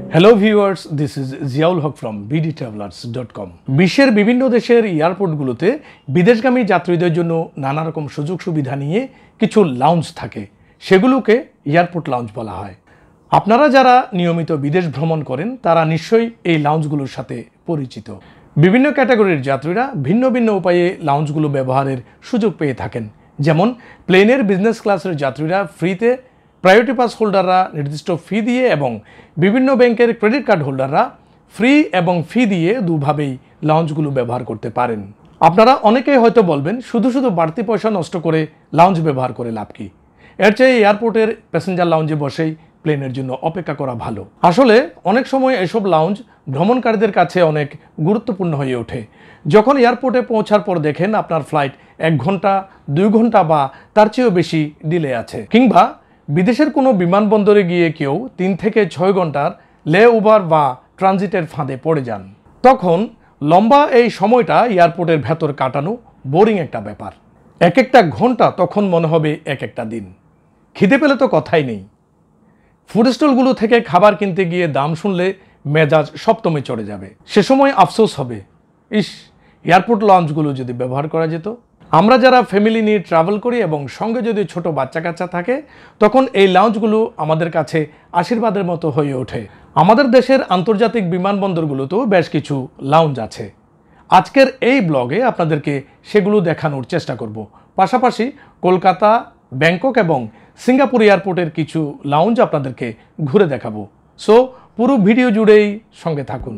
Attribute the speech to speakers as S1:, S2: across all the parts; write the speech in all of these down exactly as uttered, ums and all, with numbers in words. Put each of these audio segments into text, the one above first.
S1: Hello viewers, this is Ziaul Haque from BD travellers dot com. বিশ্বের বিভিন্ন দেশের এয়ারপোর্টগুলোতে বিদেশগামী যাত্রীদের জন্য নানা রকম সুযোগ সুবিধা নিয়ে কিছু লাউঞ্জ থাকে, সেগুলোকে এয়ারপোর্ট লাউঞ্জ বলা হয়। আপনারা যারা নিয়মিত বিদেশ ভ্রমণ করেন তারা নিশ্চয়ই এই লাউঞ্জগুলোর সাথে পরিচিত। বিভিন্ন ক্যাটাগরির যাত্রীরা ভিন্ন ভিন্ন উপায়ে লাউঞ্জগুলো ব্যবহারের সুযোগ পেয়ে থাকেন। যেমন প্লেনের বিজনেস ক্লাসের যাত্রীরা ফ্রিতে, প্রায়োরিটি পাস হোল্ডাররা নির্দিষ্ট ফি দিয়ে এবং বিভিন্ন ব্যাংকের ক্রেডিট কার্ড হোল্ডাররা ফ্রি এবং ফি দিয়ে দুভাবেই লাউঞ্জগুলো ব্যবহার করতে পারেন। আপনারা অনেকেই হয়তো বলবেন, শুধু শুধু বাড়তি পয়সা নষ্ট করে লাউঞ্জ ব্যবহার করে লাভ কি? এর চেয়ে এয়ারপোর্টের প্যাসেঞ্জার লাউঞ্জে বসেই প্লেনের জন্য অপেক্ষা করা ভালো। আসলে অনেক সময় এসব লাউঞ্জ ভ্রমণকারীদের কাছে অনেক গুরুত্বপূর্ণ হয়ে ওঠে। যখন এয়ারপোর্টে পৌঁছার পর দেখেন আপনার ফ্লাইট এক ঘন্টা, দুই ঘন্টা বা তার চেয়েও বেশি ডিলে আছে, কিংবা বিদেশের কোনো বিমানবন্দরে গিয়ে কেউ তিন থেকে ছয় ঘন্টার লে ওভার বা ট্রানজিটের ফাঁদে পড়ে যান, তখন লম্বা এই সময়টা এয়ারপোর্টের ভেতর কাটানো বোরিং একটা ব্যাপার। এক একটা ঘন্টা তখন মনে হবে এক একটা দিন। খিদে পেলে তো কথাই নেই। ফুড স্টলগুলো থেকে খাবার কিনতে গিয়ে দাম শুনলে মেজাজ সপ্তমে চড়ে যাবে। সে সময় আফসোস হবে, ইস, এয়ারপোর্ট লঞ্চগুলো যদি ব্যবহার করা যেত। আমরা যারা ফ্যামিলি নিয়ে ট্রাভেল করি এবং সঙ্গে যদি ছোট বাচ্চা কাচ্চা থাকে, তখন এই লাউঞ্জগুলো আমাদের কাছে আশীর্বাদের মতো হয়ে ওঠে। আমাদের দেশের আন্তর্জাতিক বিমানবন্দরগুলোতেও বেশ কিছু লাউঞ্জ আছে। আজকের এই ব্লগে আপনাদেরকে সেগুলো দেখানোর চেষ্টা করব। পাশাপাশি কলকাতা, ব্যাংকক এবং সিঙ্গাপুর এয়ারপোর্টের কিছু লাউঞ্জ আপনাদেরকে ঘুরে দেখাবো। সো পুরো ভিডিও জুড়েই সঙ্গে থাকুন।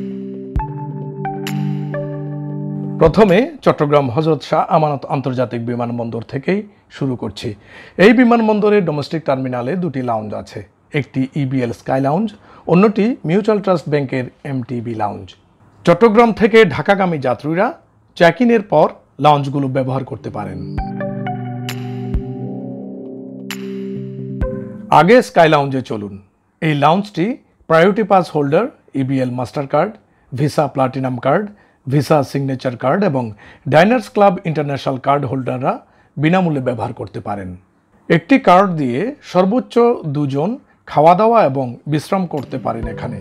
S1: প্রথমে চট্টগ্রাম হজরত শাহ আমানত আন্তর্জাতিক বিমানবন্দর থেকেই শুরু করছি। এই বিমানবন্দরের ডোমেস্টিক টার্মিনালে দুটি লাউঞ্জ আছে, একটি ইবিএল স্কাই লাউঞ্জ, অন্যটি মিউচুয়াল ট্রাস্ট ব্যাংকের এমটিবি লাউঞ্জ। চট্টগ্রাম থেকে ঢাকাগামী যাত্রীরা চেক ইনের পর লাউঞ্জগুলো ব্যবহার করতে পারেন। আগে স্কাই লাউঞ্জে চলুন। এই লাউঞ্জটি priority pass holder, EBL Mastercard, Visa platinum card, Visa signature card এবং ডাইনার্স ক্লাব ইন্টারন্যাশনাল কার্ড হোল্ডাররা বিনামূল্যে ব্যবহার করতে পারেন। একটি কার্ড দিয়ে সর্বোচ্চ দুজন খাওয়া দাওয়া এবং বিশ্রাম করতে পারেন এখানে।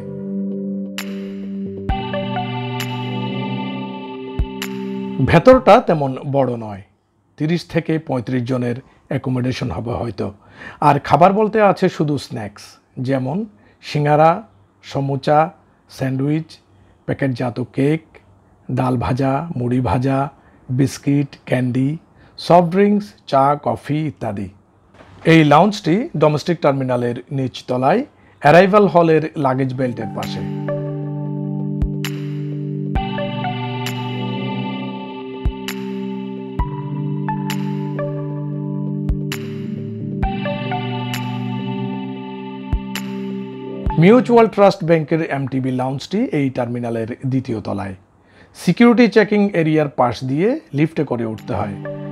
S1: ভেতরটা তেমন বড় নয়, তিরিশ থেকে পঁয়ত্রিশ জনের অ্যাকোমোডেশন হবে হয়তো। আর খাবার বলতে আছে শুধু স্ন্যাক্স, যেমন সিঙ্গারা, সমুচা, স্যান্ডউইচ, প্যাকেটজাত কেক, ডাল ভাজা, মুড়ি ভাজা, বিস্কিট, ক্যান্ডি, সফট ড্রিঙ্কস, চা, কফি ইত্যাদি। এই লাউঞ্জটি ডোমেস্টিক টার্মিনালের নিচতলায় অ্যারাইভাল হলের লাগেজ বেল্টের পাশে। মিউচুয়াল ট্রাস্ট ব্যাংকের এমটিবি লাউঞ্জটি এই টার্মিনালের দ্বিতীয় তলায়। সিকিউরিটি চেকিং এরিয়ার পাশ দিয়ে লিফটে করে উঠতে হয়।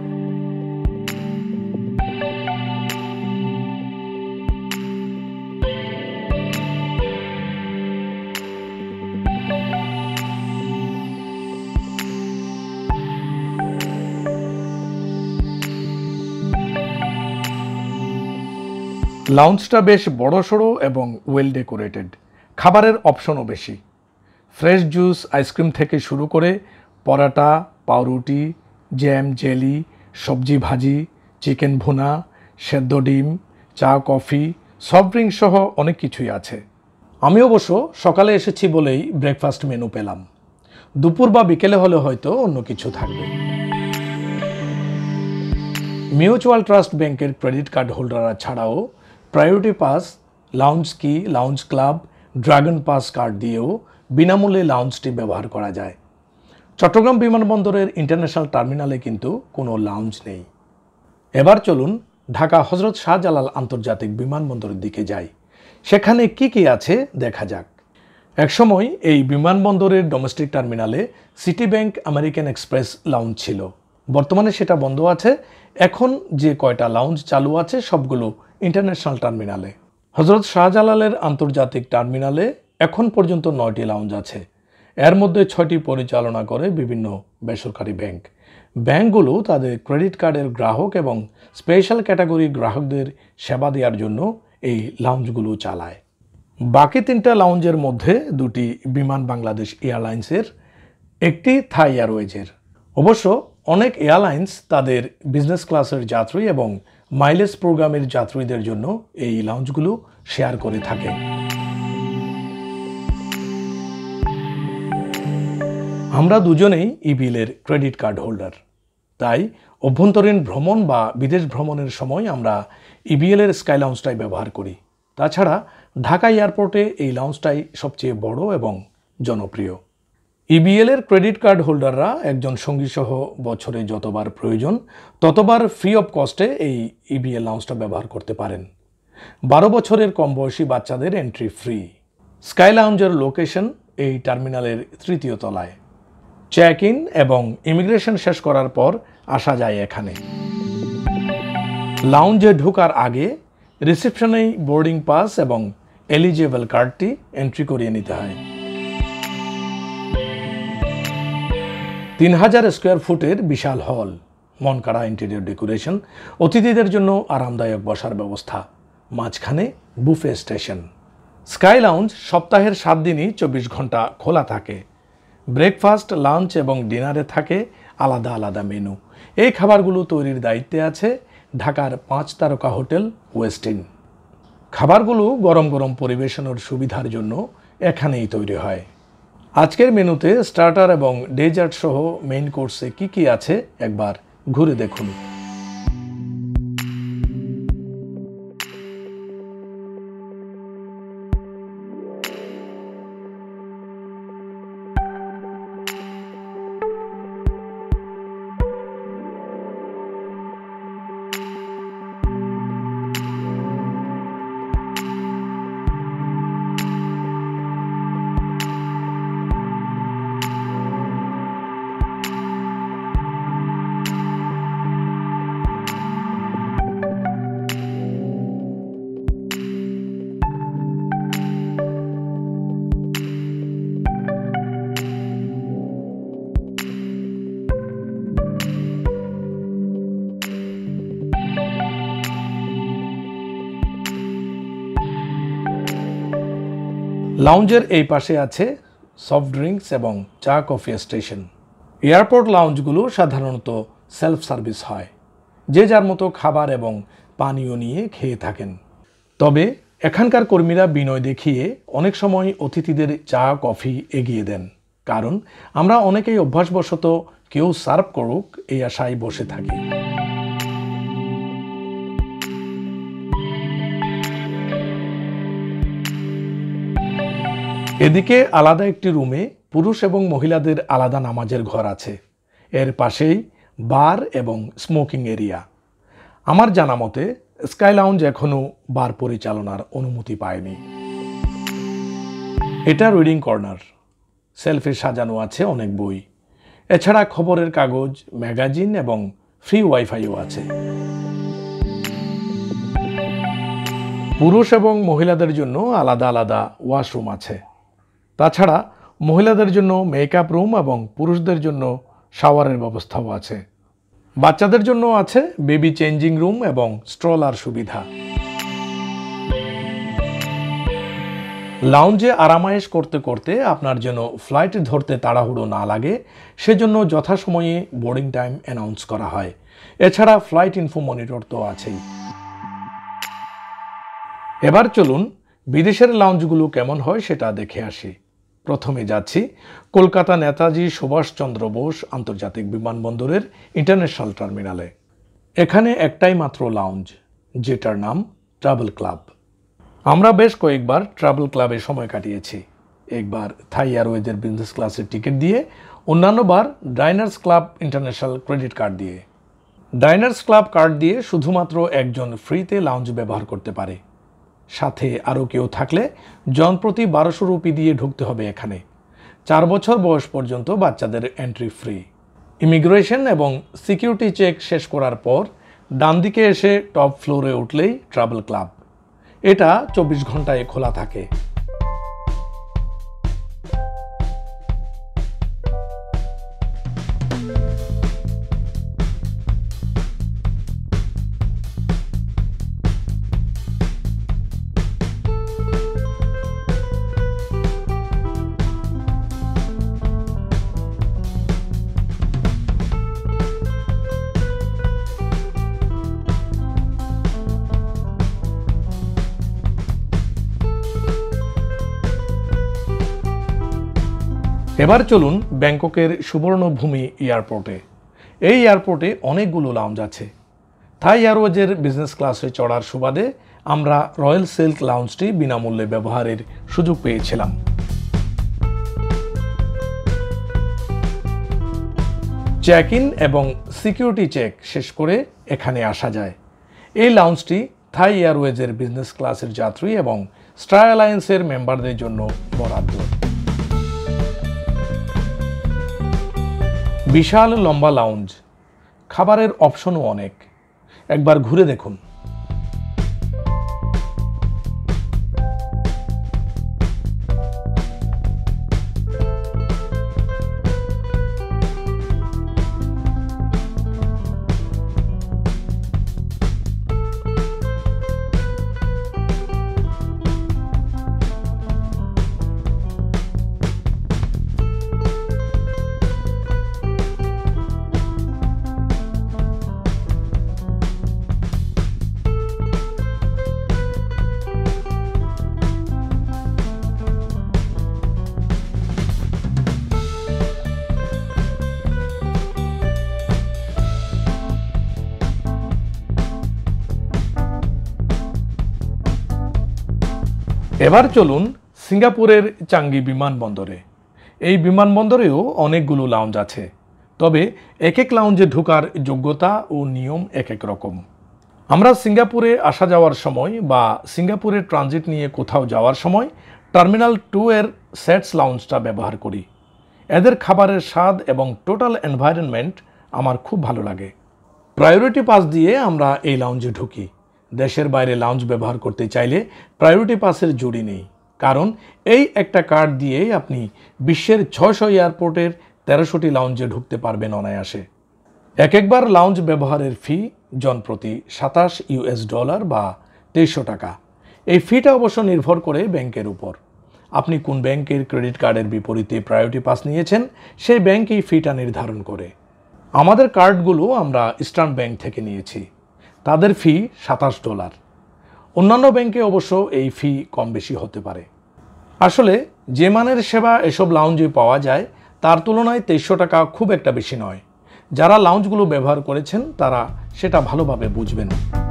S1: লাউঞ্জটা বেশ বড়সড় এবং ওয়েল ডেকোরেটেড। খাবারের অপশনও বেশি। ফ্রেশ জুস, আইসক্রিম থেকে শুরু করে পরাটা, পাউরুটি, জ্যাম, জেলি, সবজি ভাজি, চিকেন ভুনা, সেদ্ধ ডিম, চা, কফি, সফট ড্রিঙ্ক সহ অনেক কিছুই আছে। আমি অবশ্য সকালে এসেছি বলেই ব্রেকফাস্ট মেনু পেলাম। দুপুর বা বিকেলে হলে হয়তো অন্য কিছু থাকবে। মিউচুয়াল ট্রাস্ট ব্যাংকের ক্রেডিট কার্ড হোল্ডাররা ছাড়াও প্রায়োরিটি পাস, লাউঞ্জ কি, lounge club, DragonPass card দিয়েও বিনামূল্যে লাউঞ্জটি ব্যবহার করা যায়। চট্টগ্রাম বিমানবন্দরের ইন্টারন্যাশনাল টার্মিনালে কিন্তু কোনো লাউঞ্জ নেই। এবার চলুন ঢাকা হজরত শাহজালাল আন্তর্জাতিক বিমানবন্দরের দিকে যাই। সেখানে কি কি আছে দেখা যাক। একসময় এই বিমানবন্দরের ডোমেস্টিক টার্মিনালে City Bank American Express lounge ছিল। বর্তমানে সেটা বন্ধ আছে। এখন যে কয়টা লাউঞ্জ চালু আছে সবগুলো ইন্টারন্যাশনাল টার্মিনালে। হজরত শাহজালালের আন্তর্জাতিক টার্মিনালে এখন পর্যন্ত নয়টি লাউঞ্জ আছে। এর মধ্যে ছয়টি পরিচালনা করে বিভিন্ন বেসরকারি ব্যাংক। ব্যাংকগুলো তাদের ক্রেডিট কার্ডের গ্রাহক এবং স্পেশাল ক্যাটাগরি গ্রাহকদের সেবা দেওয়ার জন্য এই লাউঞ্জগুলো চালায়। বাকি তিনটা লাউঞ্জের মধ্যে দুটি বিমান বাংলাদেশ এয়ারলাইন্সের, একটি থাই এয়ারওয়েজের। অবশ্য অনেক এয়ারলাইন্স তাদের বিজনেস ক্লাসের যাত্রী এবং মাইলেজ প্রোগ্রামের যাত্রীদের জন্য এই লাউঞ্জগুলো শেয়ার করে থাকে। আমরা দুজনেই ইবিএলের ক্রেডিট কার্ড হোল্ডার, তাই অভ্যন্তরীণ ভ্রমণ বা বিদেশ ভ্রমণের সময় আমরা ইবিএলের স্কাই লাউঞ্জটাই ব্যবহার করি। তাছাড়া ঢাকা এয়ারপোর্টে এই লাউঞ্জটাই সবচেয়ে বড় এবং জনপ্রিয়। ইবিএলের ক্রেডিট কার্ড হোল্ডাররা একজন সঙ্গী সহ বছরে যতবার প্রয়োজন ততবার ফ্রি অফ কস্টে এই ইবিএল লাউঞ্জটা ব্যবহার করতে পারেন। বারো বছরের কম বয়সী বাচ্চাদের এন্ট্রি ফ্রি। স্কাই লাউঞ্জের লোকেশন এই টার্মিনালের তৃতীয় তলায়। চেক ইন এবং ইমিগ্রেশন শেষ করার পর আসা যায় এখানে। লাউঞ্জে ঢোকার আগে রিসেপশনেই বোর্ডিং পাস এবং এলিজিবল কার্ডটি এন্ট্রি করিয়ে নিতে হয়। তিন হাজার স্কোয়ার ফুটের বিশাল হল, মন কাড়া ইন্টেরিয়র ডেকোরেশন, অতিথিদের জন্য আরামদায়ক বসার ব্যবস্থা, মাঝখানে বুফে স্টেশন। স্কাই লাউঞ্জ সপ্তাহের সাত দিনই চব্বিশ ঘন্টা খোলা থাকে। ব্রেকফাস্ট, লাঞ্চ এবং ডিনারে থাকে আলাদা আলাদা মেনু। এই খাবারগুলো তৈরির দায়িত্বে আছে ঢাকার পাঁচ তারকা হোটেল ওয়েস্টিন। খাবারগুলো গরম গরম পরিবেশনের সুবিধার জন্য এখানেই তৈরি হয়। আজকের মেনুতে স্টার্টার এবং ডেজার্ট সহ মেইন কোর্সে কি কি আছে একবার ঘুরে দেখুন। লাউঞ্জের এই পাশে আছে সফট ড্রিঙ্কস এবং চা কফি স্টেশন। এয়ারপোর্ট লাউঞ্জগুলো সাধারণত সেলফ সার্ভিস হয়, যে যার মতো খাবার এবং পানীয় নিয়ে খেয়ে থাকেন। তবে এখানকার কর্মীরা বিনয় দেখিয়ে অনেক সময় অতিথিদের চা কফি এগিয়ে দেন, কারণ আমরা অনেকেই অভ্যাসবশত কেউ সার্ভ করুক এই আশায় বসে থাকি। এদিকে আলাদা একটি রুমে পুরুষ এবং মহিলাদের আলাদা নামাজের ঘর আছে। এর পাশেই বার এবং স্মোকিং এরিয়া। আমার জানা মতে স্কাই লাউঞ্জ এখনও বার পরিচালনার অনুমতি পায়নি। এটা রিডিং কর্নার। সেলফে সাজানো আছে অনেক বই। এছাড়া খবরের কাগজ, ম্যাগাজিন এবং ফ্রি ওয়াইফাইও আছে। পুরুষ এবং মহিলাদের জন্য আলাদা আলাদা ওয়াশরুম আছে। তাছাড়া মহিলাদের জন্য মেকআপ রুম এবং পুরুষদের জন্য শাওয়ারের ব্যবস্থাও আছে। বাচ্চাদের জন্য আছে বেবি চেঞ্জিং রুম এবং স্ট্রলার সুবিধা। লাউঞ্জে আরামায়েশ করতে করতে আপনার যেন ফ্লাইট ধরতে তাড়াহুড়ো না লাগে, সেজন্য যথাসময়ে বোর্ডিং টাইম অ্যানাউন্স করা হয়। এছাড়া ফ্লাইট ইনফো মনিটর তো আছেই। এবার চলুন বিদেশের লাউঞ্জগুলো কেমন হয় সেটা দেখে আসি। প্রথমে যাচ্ছি কলকাতা নেতাজি সুভাষচন্দ্র বোস আন্তর্জাতিক বিমানবন্দরের ইন্টারন্যাশনাল টার্মিনালে। এখানে একটাই মাত্র লাউঞ্জ, যেটার নাম ট্রাভেল ক্লাব। আমরা বেশ কয়েকবার ট্রাভেল ক্লাবে সময় কাটিয়েছি। একবার থাই এয়ারওয়েজের বিজনেস ক্লাসের টিকিট দিয়ে, অন্যান্যবার Diners Club International credit card দিয়ে। ডাইনার্স ক্লাব কার্ড দিয়ে শুধুমাত্র একজন ফ্রিতে লাউঞ্জ ব্যবহার করতে পারে। সাথে আরও কেউ থাকলে জনপ্রতি বারোশো রুপি দিয়ে ঢুকতে হবে এখানে। চার বছর বয়স পর্যন্ত বাচ্চাদের এন্ট্রি ফ্রি। ইমিগ্রেশন এবং সিকিউরিটি চেক শেষ করার পর ডান দিকে এসে টপ ফ্লোরে উঠলেই ট্রাভেল ক্লাব। এটা চব্বিশ ঘন্টায় খোলা থাকে। এবার চলুন ব্যাংককের সুবর্ণভূমি এয়ারপোর্টে। এই এয়ারপোর্টে অনেকগুলো লাউঞ্জ আছে। থাই এয়ারওয়েজের বিজনেস ক্লাসে চড়ার সুবাদে আমরা রয়্যাল সিল্ক লাউঞ্জটি বিনামূল্যে ব্যবহারের সুযোগ পেয়েছিলাম। চেক ইন এবং সিকিউরিটি চেক শেষ করে এখানে আসা যায়। এই লাউঞ্জটি থাই এয়ারওয়েজের বিজনেস ক্লাসের যাত্রী এবং স্টার অ্যালায়েন্সের মেম্বারদের জন্য বরাদ্দ। বিশাল লম্বা লাউঞ্জ, খাবারের অপশনও অনেক। একবার ঘুরে দেখুন। এবার চলুন সিঙ্গাপুরের চাঙ্গি বিমানবন্দরে। এই বিমানবন্দরেও অনেকগুলো লাউঞ্জ আছে, তবে এক এক লাউঞ্জে ঢোকার যোগ্যতা ও নিয়ম এক এক রকম। আমরা সিঙ্গাপুরে আসা যাওয়ার সময় বা সিঙ্গাপুরে ট্রানজিট নিয়ে কোথাও যাওয়ার সময় টার্মিনাল টু এর সেটস লাউঞ্জটা ব্যবহার করি। এদের খাবারের স্বাদ এবং টোটাল এনভায়রনমেন্ট আমার খুব ভালো লাগে। প্রায়োরিটি পাস দিয়ে আমরা এই লাউঞ্জে ঢুকি। দেশের বাইরে লাউঞ্জ ব্যবহার করতে চাইলে প্রায়োরিটি পাসের জুড়ি নেই, কারণ এই একটা কার্ড দিয়েই আপনি বিশ্বের ছয়শো এয়ারপোর্টের তেরোশোটি লাউঞ্জে ঢুকতে পারবেন অনায়াসে। এক একবার লাউঞ্জ ব্যবহারের ফি জনপ্রতি সাতাশ ইউএস ডলার বা তেইশশো টাকা। এই ফিটা অবশ্য নির্ভর করে ব্যাংকের উপর। আপনি কোন ব্যাংকের ক্রেডিট কার্ডের বিপরীতে প্রায়োরিটি পাস নিয়েছেন সেই ব্যাংক এই ফিটা নির্ধারণ করে। আমাদের কার্ডগুলো আমরা ইস্টার্ন ব্যাংক থেকে নিয়েছি, তাদের ফি সাতাশ ডলার। অন্যান্য ব্যাংকে অবশ্য এই ফি কম বেশি হতে পারে। আসলে যে মানের সেবা এসব লাউঞ্জে পাওয়া যায় তার তুলনায় তেইশশো টাকা খুব একটা বেশি নয়। যারা লাউঞ্জগুলো ব্যবহার করেছেন তারা সেটা ভালোভাবে বুঝবেন।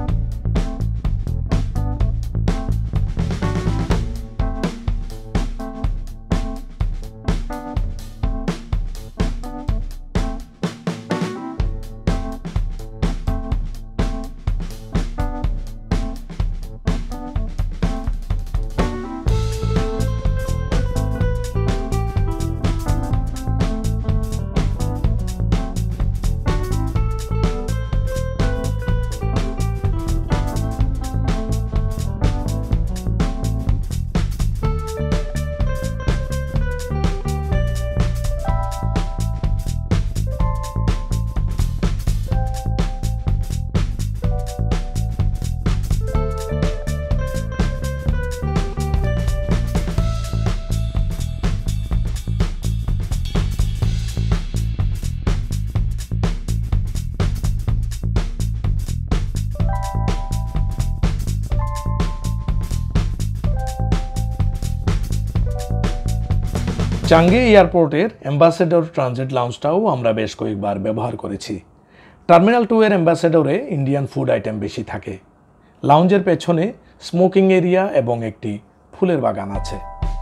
S1: চাঙ্গি এয়ারপোর্টের অ্যাম্বাসেডর ট্রানজিট লাউঞ্জটাও আমরা বেশ কয়েকবার ব্যবহার করেছি। টার্মিনাল টু এর অ্যাম্বাসেডরে ইন্ডিয়ান ফুড আইটেম বেশি থাকে। লাউঞ্জের পেছনে স্মোকিং এরিয়া এবং একটি ফুলের বাগান আছে।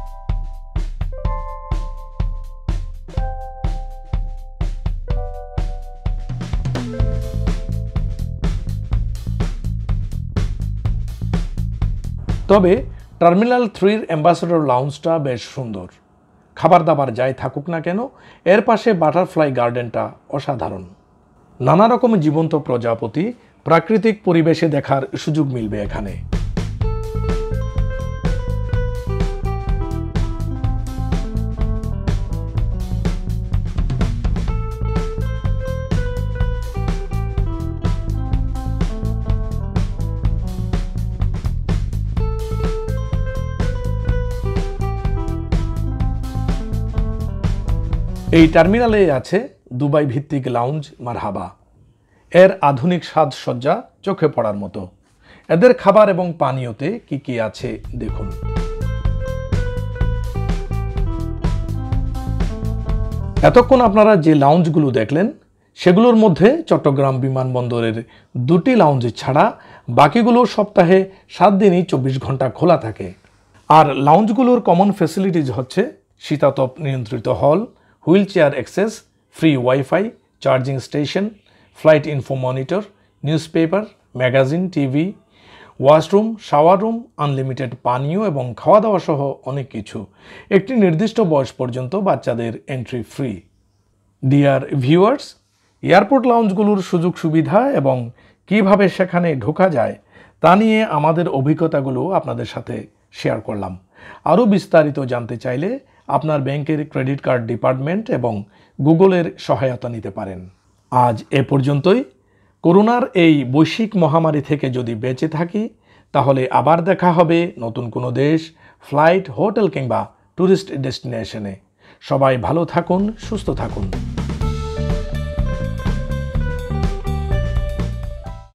S1: তবে টার্মিনাল থ্রির অ্যাম্বাসেডর লাউঞ্জটা বেশ সুন্দর। খাবার দাবার যাই থাকুক না কেন, এর পাশে বাটারফ্লাই গার্ডেনটা অসাধারণ। নানা রকম জীবন্ত প্রজাপতি প্রাকৃতিক পরিবেশে দেখার সুযোগ মিলবে এখানে। এই টার্মিনালে আছে দুবাই ভিত্তিক লাউঞ্জ মারহাবা। এর আধুনিক সাজসজ্জা চোখে পড়ার মতো। এদের খাবার এবং পানীয়তে কি কি আছে দেখুন। এতক্ষণ আপনারা যে লাউঞ্জগুলো দেখলেন সেগুলোর মধ্যে চট্টগ্রাম বিমানবন্দরের দুটি লাউঞ্জ ছাড়া বাকিগুলো সপ্তাহে সাত দিনই চব্বিশ ঘন্টা খোলা থাকে। আর লাউঞ্জগুলোর কমন ফ্যাসিলিটিজ হচ্ছে শীতাতপ নিয়ন্ত্রিত hall, wheelchair access, free WiFi, charging station, flight info monitor, newspaper, magazine, TV, washroom, shower room, unlimited পানীয় এবং খাওয়া দাওয়া সহ অনেক কিছু। একটি নির্দিষ্ট বয়স পর্যন্ত বাচ্চাদের entry free. Dear viewers, airport লাউঞ্জগুলোর সুযোগ সুবিধা এবং কিভাবে সেখানে ঢোকা যায় তা নিয়ে আমাদের অভিজ্ঞতাগুলো আপনাদের সাথে শেয়ার করলাম। আরও বিস্তারিত জানতে চাইলে আপনার ব্যাংকের ক্রেডিট কার্ড ডিপার্টমেন্ট এবং গুগলের সহায়তা নিতে পারেন। আজ এ পর্যন্তই। করোনার এই বৈশ্বিক মহামারী থেকে যদি বেঁচে থাকি তাহলে আবার দেখা হবে নতুন কোনো দেশ, ফ্লাইট, হোটেল কিংবা ট্যুরিস্ট ডেস্টিনেশনে। সবাই ভালো থাকুন, সুস্থ থাকুন।